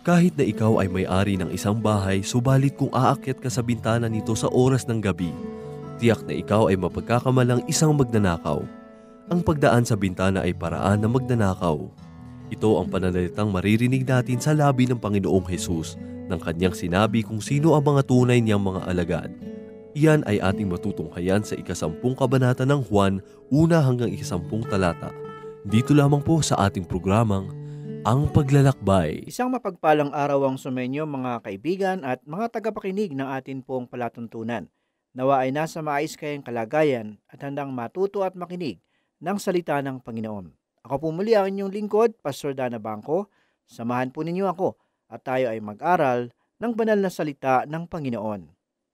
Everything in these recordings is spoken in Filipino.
Kahit na ikaw ay may-ari ng isang bahay, subalit kung aakyat ka sa bintana nito sa oras ng gabi, tiyak na ikaw ay mapagkakamalang isang magnanakaw. Ang pagdaan sa bintana ay paraan ng magnanakaw. Ito ang pananalitang maririnig natin sa labi ng Panginoong Hesus nang kanyang sinabi kung sino ang mga tunay niyang mga alagad. Iyan ay ating matutunghayan sa ika-10 kabanata ng Juan, 1 hanggang ika-10 talata. Dito lamang po sa ating programang Ang Paglalakbay. Isang mapagpalang araw ang sumenyo mga kaibigan at mga tagapakinig ng atin pong palatuntunan. Nawa ay nasa maayos kayong kalagayan at handang matuto at makinig ng salita ng Panginoon. Ako po muli ang inyong lingkod, Pastor Dana Bangko. Samahan po ninyo ako at tayo ay mag-aral ng banal na salita ng Panginoon.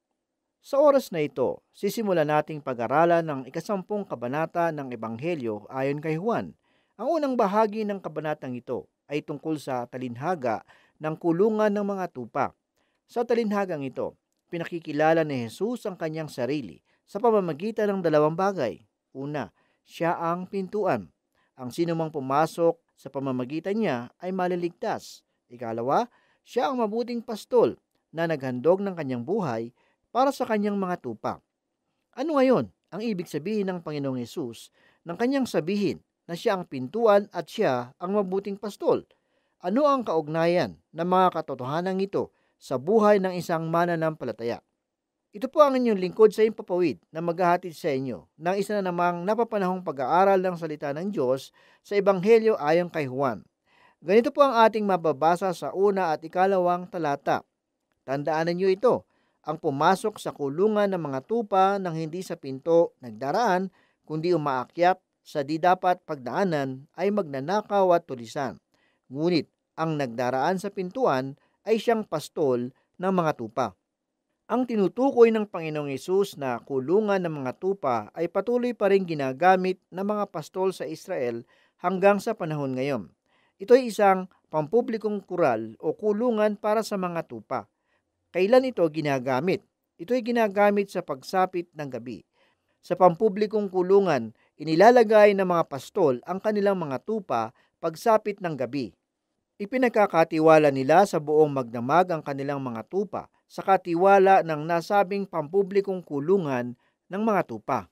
Sa oras na ito, sisimulan nating pag-aralan ng ika-10 kabanata ng Ebanghelyo ayon kay Juan. Ang unang bahagi ng kabanatang ito ay tungkol sa talinhaga ng kulungan ng mga tupa. Sa talinhagang ito, pinakikilala ni Jesus ang kanyang sarili sa pamamagitan ng dalawang bagay. Una, siya ang pintuan. Ang sinumang pumasok sa pamamagitan niya ay maliligtas. Ikalawa, siya ang mabuting pastol na naghandog ng kanyang buhay para sa kanyang mga tupa. Ano ngayon ang ibig sabihin ng Panginoong Hesus nang kanyang sabihin na siya ang pintuan at siya ang mabuting pastol? Ano ang kaugnayan ng mga katotohanan ito sa buhay ng isang mananampalataya? Ito po ang inyong lingkod sa impapawid na maghahatid sa inyo ng isa na namang napapanahong pag-aaral ng salita ng Diyos sa Ebanghelyo ayon kay Juan. Ganito po ang ating mababasa sa 1 at 2 talata. Tandaan ninyo ito, ang pumasok sa kulungan ng mga tupa ng hindi sa pinto nagdaraan, kundi umaakyat sa di dapat pagdaanan ay magnanakaw at tulisan. Ngunit ang nagdaraan sa pintuan ay siyang pastol ng mga tupa. Ang tinutukoy ng Panginoong Hesus na kulungan ng mga tupa ay patuloy pa rin ginagamit ng mga pastol sa Israel hanggang sa panahon ngayon. Ito ay isang pampublikong kural o kulungan para sa mga tupa. Kailan ito ginagamit? Ito ay ginagamit sa pagsapit ng gabi. Sa pampublikong kulungan, inilalagay ng mga pastol ang kanilang mga tupa pagsapit ng gabi. Ipinagkakatiwala nila sa buong magdamag ang kanilang mga tupa sa katiwala ng nasabing pampublikong kulungan ng mga tupa.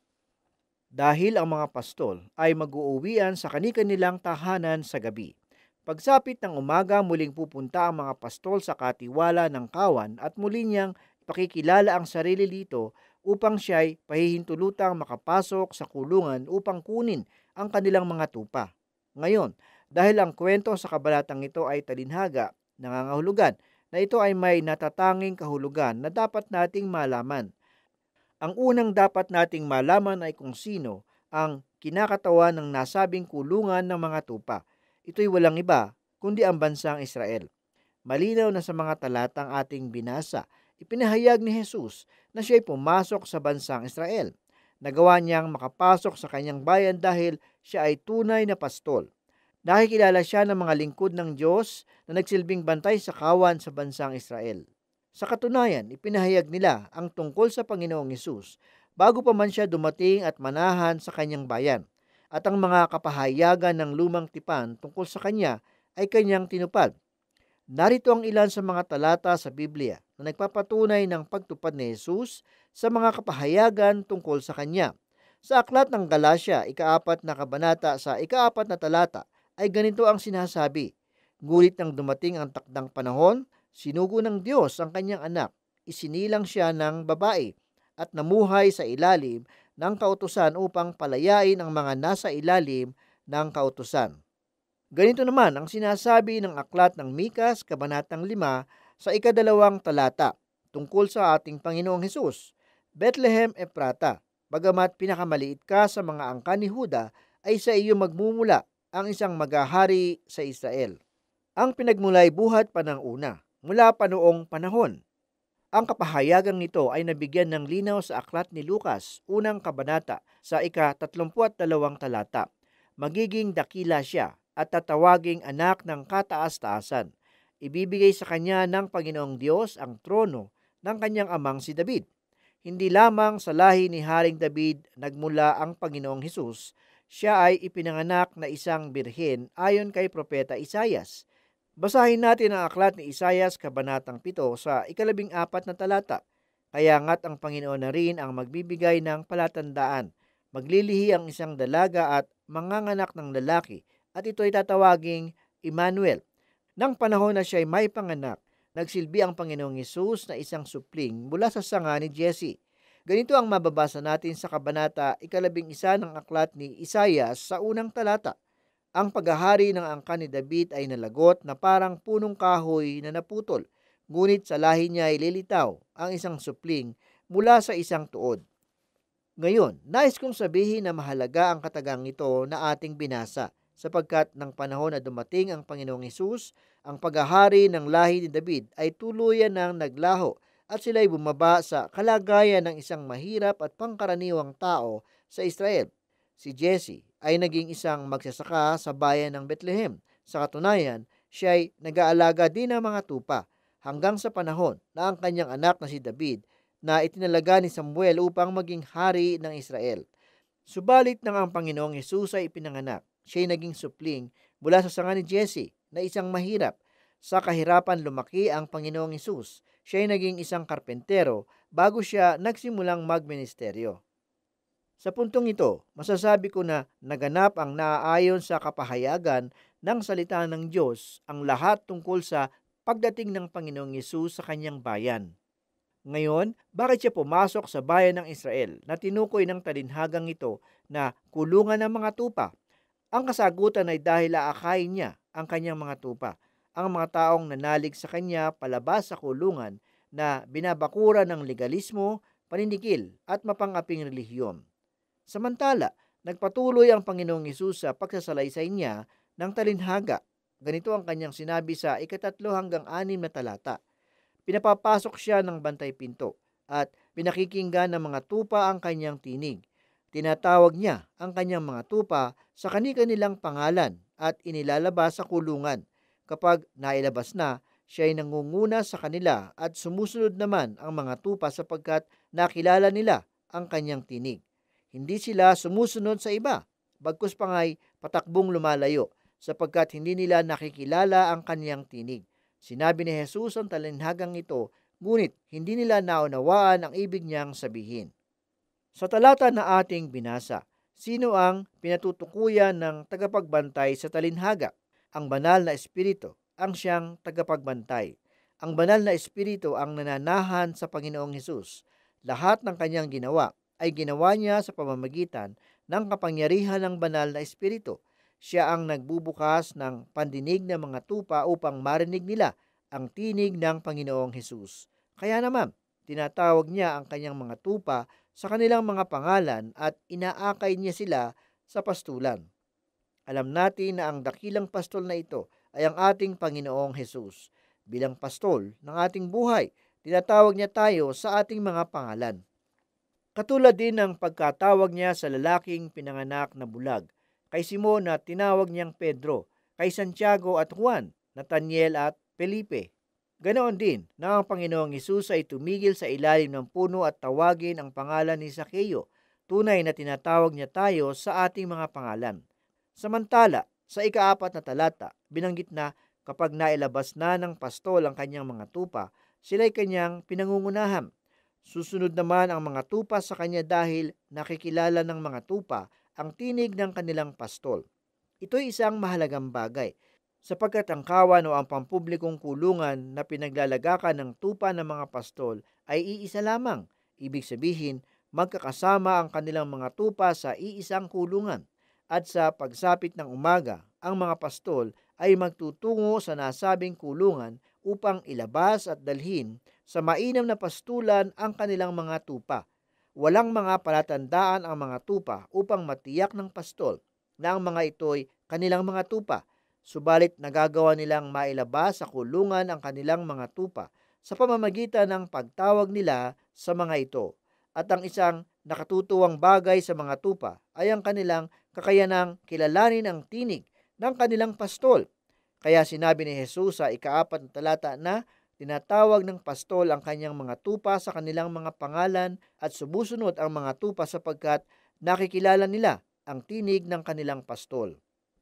Dahil ang mga pastol ay mag-uuwian sa kani-kanilang tahanan sa gabi. Pagsapit ng umaga, muling pupunta ang mga pastol sa katiwala ng kawan at muli niyang pakikilala ang sarili dito upang siya'y pahihintulutang makapasok sa kulungan upang kunin ang kanilang mga tupa. Ngayon, dahil ang kwento sa kabanatang ito ay talinhaga, nangangahulugan na ito ay may natatanging kahulugan na dapat nating malaman. Ang unang dapat nating malaman ay kung sino ang kinakatawan ng nasabing kulungan ng mga tupa. Ito'y walang iba kundi ang bansang Israel. Malinaw na sa mga talatang ating binasa, ipinahayag ni Jesus na siya'y pumasok sa bansang Israel. Nagawa niyang makapasok sa kanyang bayan dahil siya ay tunay na pastol. Nakikilala siya ng mga lingkod ng Diyos na nagsilbing bantay sa kawan sa bansang Israel. Sa katunayan, ipinahayag nila ang tungkol sa Panginoong Hesus bago pa man siya dumating at manahan sa kanyang bayan. At ang mga kapahayagan ng lumang tipan tungkol sa kanya ay kanyang tinupad. Narito ang ilan sa mga talata sa Biblia na nagpapatunay ng pagtupad ni Hesus sa mga kapahayagan tungkol sa kanya. Sa aklat ng Galacia, ika-4 na kabanata sa ika-4 na talata, ay ganito ang sinasabi, "Ngulit nang dumating ang takdang panahon, sinugo ng Diyos ang kanyang anak, isinilang siya ng babae, at namuhay sa ilalim ng kautusan upang palayain ang mga nasa ilalim ng kautusan." Ganito naman ang sinasabi ng aklat ng Mikas, kabanatang 5, sa ika-2 talata, tungkol sa ating Panginoong Hesus. "Bethlehem Ephrata, bagamat pinakamaliit ka sa mga angkan ni Huda, ay sa iyo magmumula ang isang maghahari sa Israel." Ang pinagmulay buhat pa ng una, mula pa noong panahon. Ang kapahayagang nito ay nabigyan ng linaw sa aklat ni Lucas, unang kabanata, sa ika-32 talata. Magiging dakila siya at tatawaging anak ng kataas-taasan. Ibibigay sa kanya ng Panginoong Diyos ang trono ng kanyang amang si David. Hindi lamang sa lahi ni Haring David nagmula ang Panginoong Hesus, siya ay ipinanganak na isang birhen ayon kay Propeta Isaias. Basahin natin ang aklat ni Isayas Kabanatang 7 sa 14 na talata. Kaya nga't ang Panginoon na rin ang magbibigay ng palatandaan. Maglilihi ang isang dalaga at manganganak ng lalaki, at ito'y tatawaging Emmanuel. Nang panahon na siya'y may panganak, nagsilbi ang Panginoong Hesus na isang supling mula sa sanga ni Jesse. Ganito ang mababasa natin sa Kabanata 11 ng aklat ni Isayas sa unang talata. Ang paghahari ng angkan ni David ay nalagot na parang punong kahoy na naputol, ngunit sa lahi niya ay lilitaw ang isang supling mula sa isang tuod. Ngayon, nais kong sabihin na mahalaga ang katagang ito na ating binasa, sapagkat ng panahon na dumating ang Panginoong Hesus, ang paghahari ng lahi ni David ay tuluyan ng naglaho at sila'y bumaba sa kalagayan ng isang mahirap at pangkaraniwang tao sa Israel. Si Jesse ay naging isang magsasaka sa bayan ng Bethlehem. Sa katunayan, siya ay nag-aalaga din ng mga tupa hanggang sa panahon na ang kanyang anak na si David na itinalaga ni Samuel upang maging hari ng Israel. Subalit nang ang Panginoong Hesus ay ipinanganak, siya ay naging supling mula sa sanga ni Jesse na isang mahirap. Sa kahirapan lumaki ang Panginoong Hesus. Siya ay naging isang karpentero bago siya nagsimulang magministeryo. Sa puntong ito, masasabi ko na naganap ang naaayon sa kapahayagan ng salita ng Diyos ang lahat tungkol sa pagdating ng Panginoong Hesus sa kanyang bayan. Ngayon, bakit siya pumasok sa bayan ng Israel na tinukoy ng talinhagang ito na kulungan ng mga tupa? Ang kasagutan ay dahil aakayin niya ang kanyang mga tupa, ang mga taong nanalig sa kanya palabas sa kulungan na binabakura ng legalismo, paninikil at mapangaping relihiyon. Samantala, nagpatuloy ang Panginoong Hesus sa pagsasalaysay niya ng talinhaga. Ganito ang kanyang sinabi sa 3 hanggang 6 na talata. Pinapapasok siya ng bantay pinto at pinakikinggan ng mga tupa ang kanyang tinig. Tinatawag niya ang kanyang mga tupa sa kani-kanilang pangalan at inilalabas sa kulungan. Kapag nailabas na, siya ay nangunguna sa kanila at sumusunod naman ang mga tupa sapagkat nakilala nila ang kanyang tinig. Hindi sila sumusunod sa iba, bagkus pa nga'y patakbong lumalayo sapagkat hindi nila nakikilala ang kanyang tinig. Sinabi ni Jesus ang talinhagang ito, ngunit hindi nila naunawaan ang ibig niyang sabihin. Sa talata na ating binasa, sino ang pinatutukuyan ng tagapagbantay sa talinhaga? Ang banal na espiritu ang siyang tagapagbantay. Ang banal na espiritu ang nananahan sa Panginoong Hesus. Lahat ng kanyang ginawa ay ginawa niya sa pamamagitan ng kapangyarihan ng banal na espiritu. Siya ang nagbubukas ng pandinig ng mga tupa upang marinig nila ang tinig ng Panginoong Hesus. Kaya naman, tinatawag niya ang kanyang mga tupa sa kanilang mga pangalan at inaakay niya sila sa pastulan. Alam natin na ang dakilang pastol na ito ay ang ating Panginoong Hesus. Bilang pastol ng ating buhay, tinatawag niya tayo sa ating mga pangalan. Katulad din ng pagkatawag niya sa lalaking pinanganak na bulag, kay Simon na tinawag niyang Pedro, kay Santiago at Juan, Nathaniel at Felipe. Ganoon din na ang Panginoong Hesus ay tumigil sa ilalim ng puno at tawagin ang pangalan ni Zaccheo. Tunay na tinatawag niya tayo sa ating mga pangalan. Samantala, sa 4 na talata, binanggit na kapag nailabas na ng pastol ang kanyang mga tupa, sila'y kanyang pinangungunahan. Susunod naman ang mga tupa sa kanya dahil nakikilala ng mga tupa ang tinig ng kanilang pastol. Ito'y isang mahalagang bagay, sapagkat ang kawan o ang pampublikong kulungan na pinaglalagakan ng tupa ng mga pastol ay iisa lamang. Ibig sabihin, magkakasama ang kanilang mga tupa sa iisang kulungan. At sa pagsapit ng umaga, ang mga pastol ay magtutungo sa nasabing kulungan upang ilabas at dalhin sa mainam na pastulan ang kanilang mga tupa. Walang mga palatandaan ang mga tupa upang matiyak ng pastol na ang mga ito'y kanilang mga tupa. Subalit nagagawa nilang mailabas sa kulungan ang kanilang mga tupa sa pamamagitan ng pagtawag nila sa mga ito. At ang isang nakatutuwang bagay sa mga tupa ay ang kanilang kakayanang kilalanin ang tinig ng kanilang pastol. Kaya sinabi ni Jesus sa 4 na talata na tinatawag ng pastol ang kanyang mga tupa sa kanilang mga pangalan at sumusunod ang mga tupa sapagkat nakikilala nila ang tinig ng kanilang pastol.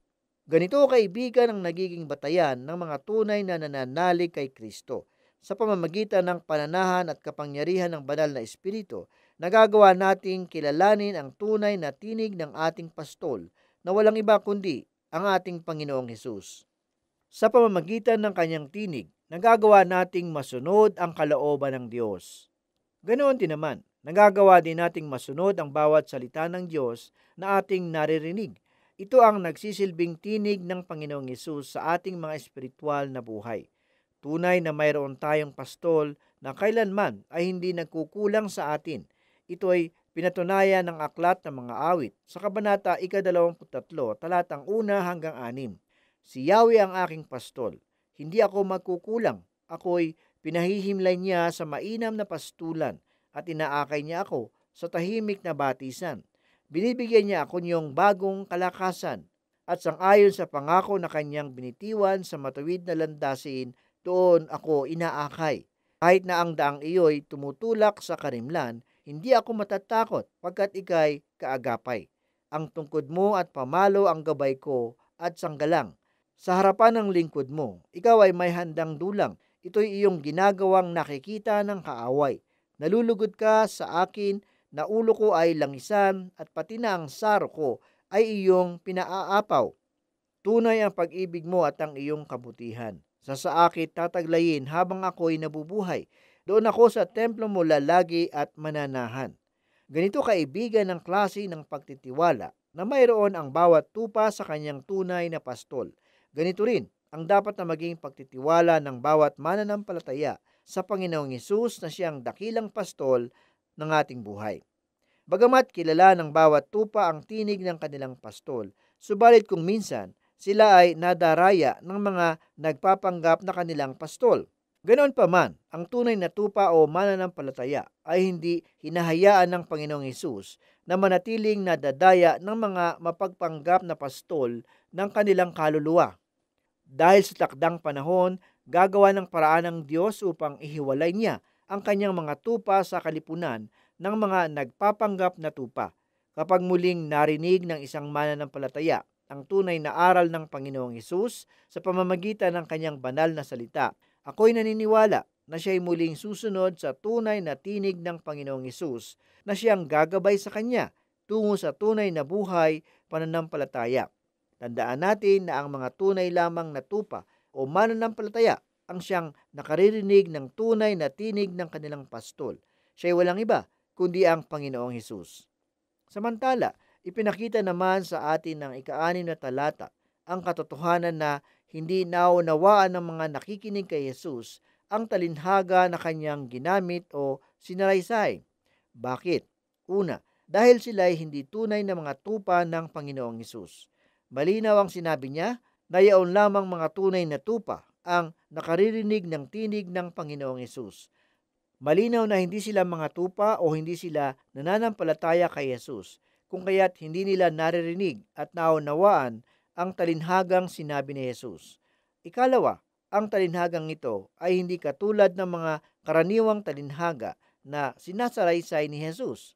Ganito kaibigan ang nagiging batayan ng mga tunay na nananalig kay Kristo. Sa pamamagitan ng pananahan at kapangyarihan ng banal na Espiritu, nagagawa nating kilalanin ang tunay na tinig ng ating pastol na walang iba kundi ang ating Panginoong Hesus. Sa pamamagitan ng kanyang tinig, nagagawa nating masunod ang kalooban ng Diyos. Ganoon din naman, nagagawa din nating masunod ang bawat salita ng Diyos na ating naririnig. Ito ang nagsisilbing tinig ng Panginoong Hesus sa ating mga espiritual na buhay. Tunay na mayroon tayong pastol na kailanman ay hindi nagkukulang sa atin. Ito ay pinatunayan ng aklat ng mga awit sa Kabanata 23, talatang 1 hanggang 6. Si Yahweh ang aking pastol, hindi ako magkukulang. Ako'y pinahihimlay niya sa mainam na pastulan at inaakay niya ako sa tahimik na batisan. Binibigyan niya ako niyong bagong kalakasan at sangayon sa pangako na kanyang binitiwan sa matuwid na landasin, doon ako inaakay. Kahit na ang daang iyo'y tumutulak sa karimlan, hindi ako matatakot pagkat ika'y kaagapay. Ang tungkod mo at pamalo ang gabay ko at sanggalang. Sa harapan ng lingkod mo, ikaw ay may handang dulang. Ito'y iyong ginagawang nakikita ng kaaway. Nalulugod ka sa akin na ulo ko ay langisan at pati na ang saro ko ay iyong pinaaapaw. Tunay ang pag-ibig mo at ang iyong kabutihan. Sa saakit tataglayin habang ako'y nabubuhay. Doon ako sa templo mo lalagi at mananahan. Ganito kaibigan ang klase ng pagtitiwala na mayroon ang bawat tupa sa kanyang tunay na pastol. Ganito rin ang dapat na maging pagtitiwala ng bawat mananampalataya sa Panginoong Hesus na siyang dakilang pastol ng ating buhay. Bagamat kilala ng bawat tupa ang tinig ng kanilang pastol, subalit kung minsan sila ay nadaraya ng mga nagpapanggap na kanilang pastol. Ganoon pa man, ang tunay na tupa o mananampalataya ay hindi hinahayaan ng Panginoong Hesus na manatiling nadadaya ng mga mapagpanggap na pastol ng kanilang kaluluwa. Dahil sa takdang panahon, gagawa ng paraan ng Diyos upang ihiwalay niya ang kanyang mga tupa sa kalipunan ng mga nagpapanggap na tupa. Kapag muling narinig ng isang mananampalataya ang tunay na aral ng Panginoong Hesus sa pamamagitan ng kanyang banal na salita, ako'y naniniwala na siya'y muling susunod sa tunay na tinig ng Panginoong Hesus na siyang gagabay sa kanya tungo sa tunay na buhay pananampalataya. Tandaan natin na ang mga tunay lamang na tupa o mananampalataya ang siyang nakaririnig ng tunay na tinig ng kanilang pastol. Siya'y walang iba kundi ang Panginoong Hesus. Samantala, ipinakita naman sa atin ng ika-6 na talata ang katotohanan na hindi naunawaan ng mga nakikinig kay Hesus ang talinhaga na kanyang ginamit o sinaraysay. Bakit? Una, dahil sila'y hindi tunay na mga tupa ng Panginoong Hesus. Malinaw ang sinabi niya na yaon lamang mga tunay na tupa ang nakaririnig ng tinig ng Panginoong Hesus. Malinaw na hindi sila mga tupa o hindi sila nananampalataya kay Hesus, kung kaya't hindi nila naririnig at naunawaan ang talinhagang sinabi ni Hesus. Ikalawa, ang talinhagang ito ay hindi katulad ng mga karaniwang talinhaga na sinasaraysay ni Hesus.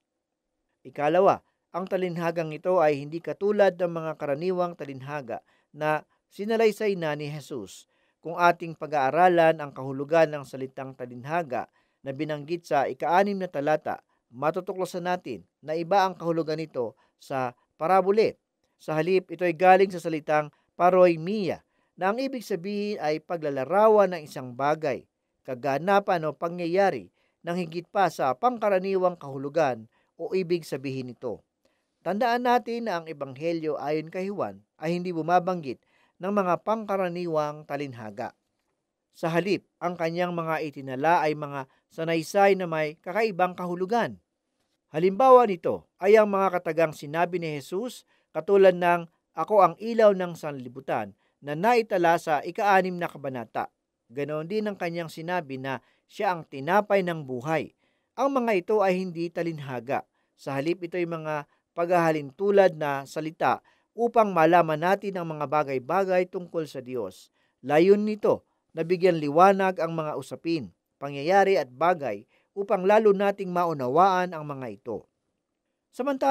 Ikalawa, ang talinhagang ito ay hindi katulad ng mga karaniwang talinhaga na sinalaysay na ni Hesus. Kung ating pag-aaralan ang kahulugan ng salitang talinhaga na binanggit sa ika-6 na talata, matutuklasan natin na iba ang kahulugan nito sa parabole. Sa halip, ito ay galing sa salitang paroimia, na ang ibig sabihin ay paglalarawan ng isang bagay, kaganapan o pangyayari ng higit pa sa pangkaraniwang kahulugan o ibig sabihin nito. Tandaan natin na ang Ebanghelyo ayon kay Juan ay hindi bumabanggit ng mga pangkaraniwang talinhaga. Sa halip, ang kanyang mga itinala ay mga sanaysay na may kakaibang kahulugan. Halimbawa nito ay ang mga katagang sinabi ni Hesus katulad ng "Ako ang ilaw ng sanlibutan" na naitala sa ika-6 na kabanata. Ganoon din ang kanyang sinabi na siya ang tinapay ng buhay. Ang mga ito ay hindi talinhaga. Sa halip, ito ay mga paghahalintulad na salita upang malaman natin ang mga bagay-bagay tungkol sa Diyos. Layon nito na bigyan liwanag ang mga usapin, pangyayari at bagay upang lalo nating maunawaan ang mga ito. Samantala,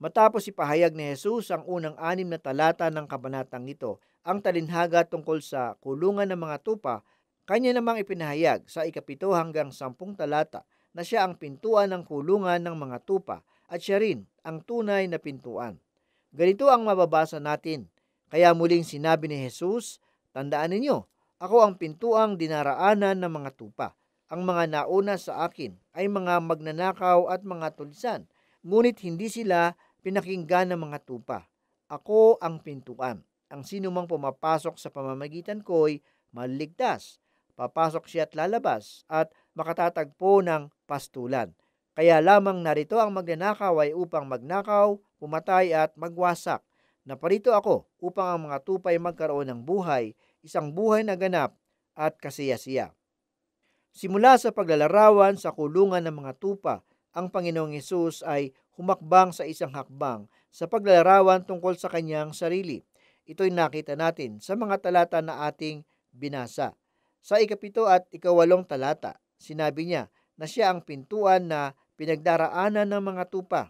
Matapos ipahayag ni Jesus ang unang 6 na talata ng kabanatang ito, ang talinhaga tungkol sa kulungan ng mga tupa, kanya namang ipinahayag sa 7 hanggang 10 talata na siya ang pintuan ng kulungan ng mga tupa at siya rin ang tunay na pintuan. Ganito ang mababasa natin. Kaya muling sinabi ni Jesus, tandaan ninyo, ako ang pintuang dinaraanan ng mga tupa. Ang mga nauna sa akin ay mga magnanakaw at mga tulisan, ngunit hindi sila pinakinggan ng mga tupa. Ako ang pintuan. Ang sino mang pumapasok sa pamamagitan ko'y maliligtas. Papasok siya at lalabas at makatatagpo ng pastulan. Kaya lamang narito ang magnanakaw ay upang magnakaw, pumatay at magwasak. Naparito ako upang ang mga tupay magkaroon ng buhay, isang buhay na ganap at kasiyasiya. Simula sa paglalarawan sa kulungan ng mga tupa, ang Panginoong Hesus ay humakbang sa isang hakbang sa paglalarawan tungkol sa kanyang sarili. Ito'y nakita natin sa mga talata na ating binasa. Sa 7 at 8 talata, sinabi niya na siya ang pintuan na pinagdaraanan ng mga tupa.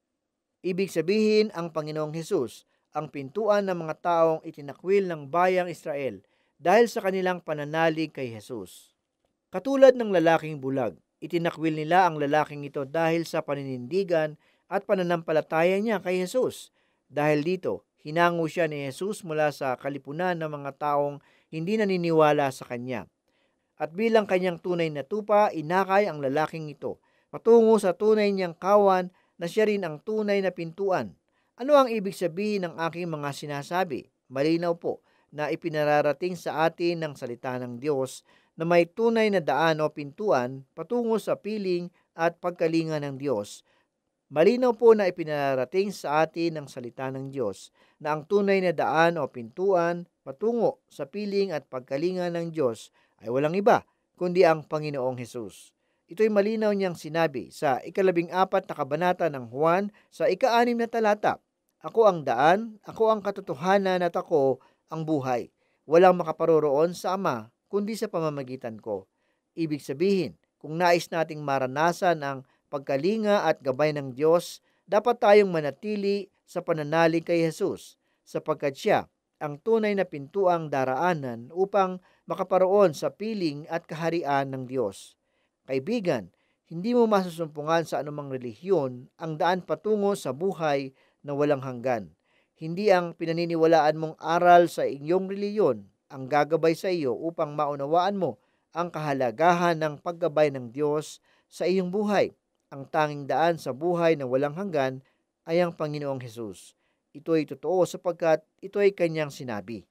Ibig sabihin, ang Panginoong Hesus ang pintuan ng mga taong itinakwil ng bayang Israel dahil sa kanilang pananalig kay Hesus. Katulad ng lalaking bulag, itinakwil nila ang lalaking ito dahil sa paninindigan at pananampalataya niya kay Hesus. Dahil dito, hinango siya ni Hesus mula sa kalipunan ng mga taong hindi naniniwala sa kanya. At bilang kanyang tunay na tupa, inakay ang lalaking ito patungo sa tunay niyang kawan na siya rin ang tunay na pintuan. Ano ang ibig sabihin ng aking mga sinasabi? Malinaw po na ipinararating sa atin ng salita ng Diyos na may tunay na daan o pintuan patungo sa piling at pagkalinga ng Diyos. Malinaw po na ipinararating sa atin ng salita ng Diyos na ang tunay na daan o pintuan patungo sa piling at pagkalinga ng Diyos ay walang iba kundi ang Panginoong Hesus. Ito'y malinaw niyang sinabi sa 14 na kabanata ng Juan sa 6 na talata. Ako ang daan, ako ang katotohanan at ako ang buhay. Walang makaparoroon sa Ama kundi sa pamamagitan ko. Ibig sabihin, kung nais nating maranasan ang pagkalinga at gabay ng Diyos, dapat tayong manatili sa pananalig kay Jesus, sapagkat siya ang tunay na pintuang daraanan upang makaparoon sa piling at kaharian ng Diyos. Kaibigan, hindi mo masusumpungan sa anumang relihiyon ang daan patungo sa buhay na walang hanggan. Hindi ang pinaniniwalaan mong aral sa inyong relihiyon ang gagabay sa iyo upang maunawaan mo ang kahalagahan ng paggabay ng Diyos sa iyong buhay. Ang tanging daan sa buhay na walang hanggan ay ang Panginoong Hesus. Ito ay totoo sapagkat ito ay kanyang sinabi.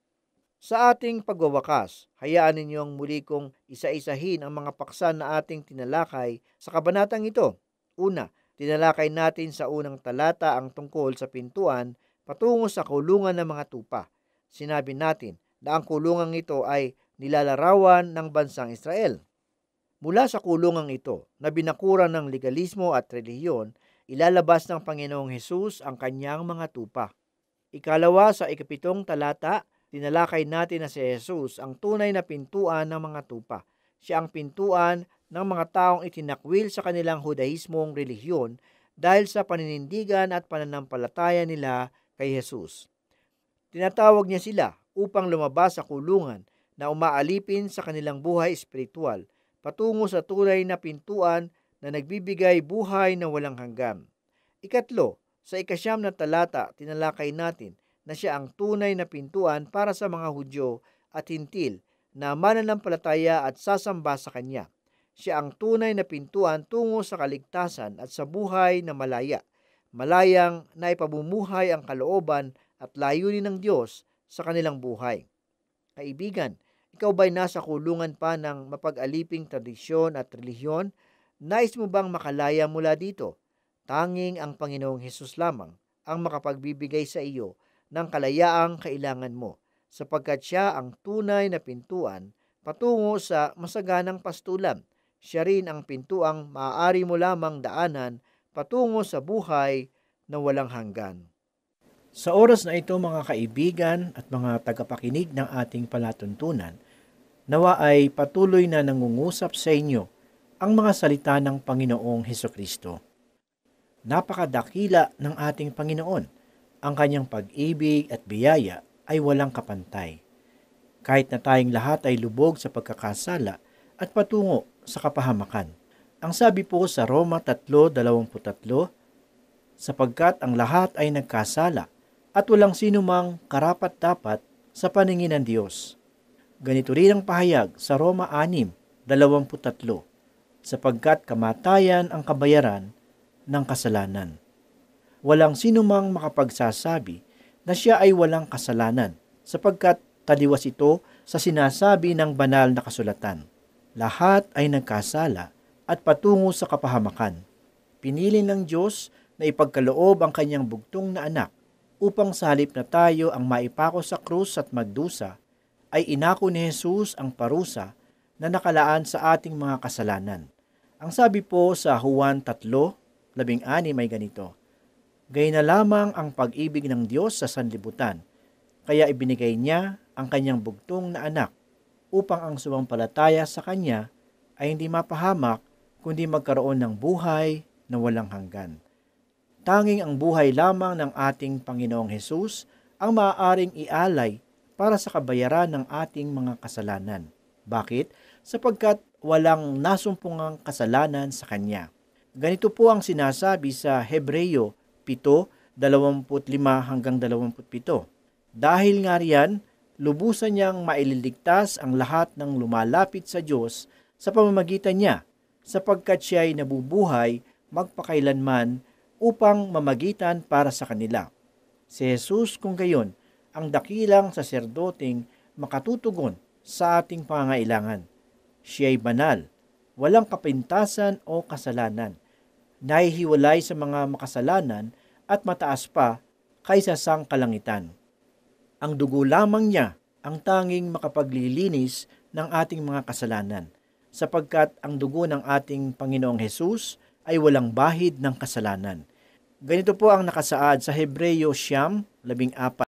Sa ating pagwawakas, hayaan ninyong muli kong isa-isahin ang mga paksa na ating tinalakay sa kabanatang ito. Una, tinalakay natin sa unang talata ang tungkol sa pintuan patungo sa kulungan ng mga tupa. Sinabi natin na ang kulungang ito ay nilalarawan ng bansang Israel. Mula sa kulungang ito na binakuran ng legalismo at relihiyon, ilalabas ng Panginoong Hesus ang kanyang mga tupa. Ikalawa, sa 7 talata, tinalakay natin na si Jesus ang tunay na pintuan ng mga tupa. Siya ang pintuan ng mga taong itinakwil sa kanilang Hudaismong relihiyon dahil sa paninindigan at pananampalataya nila kay Jesus. Tinatawag niya sila upang lumabas sa kulungan na umaalipin sa kanilang buhay espiritual patungo sa tunay na pintuan na nagbibigay buhay na walang hanggan. Ikatlo, sa 9 na talata, tinalakay natin na siya ang tunay na pintuan para sa mga Hudyo at Hintil na mananampalataya at sasamba sa Kanya. Siya ang tunay na pintuan tungo sa kaligtasan at sa buhay na malaya. Malayang naipamumuhay ang kalooban at layunin ng Diyos sa kanilang buhay. Kaibigan, ikaw ba'y nasa kulungan pa ng mapag-aliping tradisyon at relihiyon? Nais mo bang makalaya mula dito? Tanging ang Panginoong Hesus lamang ang makapagbibigay sa iyo ng kalayaang kailangan mo, sapagkat siya ang tunay na pintuan patungo sa masaganang pastulan. Siya rin ang pintuang maaari mo lamang daanan patungo sa buhay na walang hanggan. Sa oras na ito, mga kaibigan at mga tagapakinig ng ating palatuntunan, nawa ay patuloy na nangungusap sa inyo ang mga salita ng Panginoong Hesukristo. Napakadakila ng ating Panginoon. Ang kanyang pag-ibig at biyaya ay walang kapantay. Kahit na tayong lahat ay lubog sa pagkakasala at patungo sa kapahamakan. Ang sabi po sa Roma 3:23, sapagkat ang lahat ay nagkasala at walang sinumang karapat-dapat sa paningin ng Diyos. Ganito rin ang pahayag sa Roma 6:23, sapagkat kamatayan ang kabayaran ng kasalanan. Walang sinumang makapagsasabi na siya ay walang kasalanan, sapagkat taliwas ito sa sinasabi ng banal na kasulatan. Lahat ay nagkasala at patungo sa kapahamakan. Pinili ng Diyos na ipagkaloob ang kanyang bugtong na anak upang sa halip na tayo ang maipako sa krus at magdusa, ay inako ni Jesus ang parusa na nakalaan sa ating mga kasalanan. Ang sabi po sa Juan 3:16 may ganito, "Gayon na lamang ang pag-ibig ng Diyos sa sanlibutan, kaya ibinigay niya ang kanyang bugtong na anak upang ang sumampalataya sa kanya ay hindi mapahamak kundi magkaroon ng buhay na walang hanggan." Tanging ang buhay lamang ng ating Panginoong Hesus ang maaaring ialay para sa kabayaran ng ating mga kasalanan. Bakit? Sapagkat walang nasumpungang kasalanan sa Kanya. Ganito po ang sinasabi sa Hebreo 7:25-27. Dahil nga riyan, lubusan niyang maililigtas ang lahat ng lumalapit sa Diyos sa pamamagitan niya, sapagkat siya ay nabubuhay magpakailanman upang mamagitan para sa kanila. Si Jesus kung gayon, ang dakilang saserdoteng makatutugon sa ating pangangailangan. Siya ay banal, walang kapintasan o kasalanan, nahihiwalay sa mga makasalanan at mataas pa kaysa sang kalangitan. Ang dugo lamang niya ang tanging makapaglilinis ng ating mga kasalanan, sapagkat ang dugo ng ating Panginoong Hesus ay walang bahid ng kasalanan. Ganito po ang nakasaad sa Hebreo 9:14.